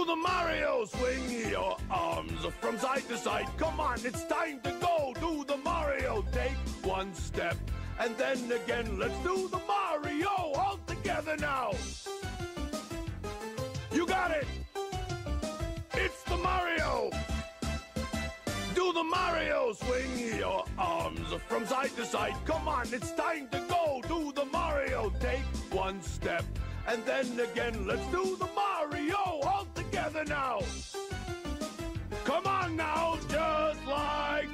Do the Mario, swing your arms from side to side. Come on, it's time to go. Do the Mario, take one step. And then again, let's do the Mario all together now. You got it. It's the Mario. Do the Mario, swing your arms from side to side. Come on, it's time to go. Do the Mario, take one step. And then again, let's do the Mario all together now. Come on now, just like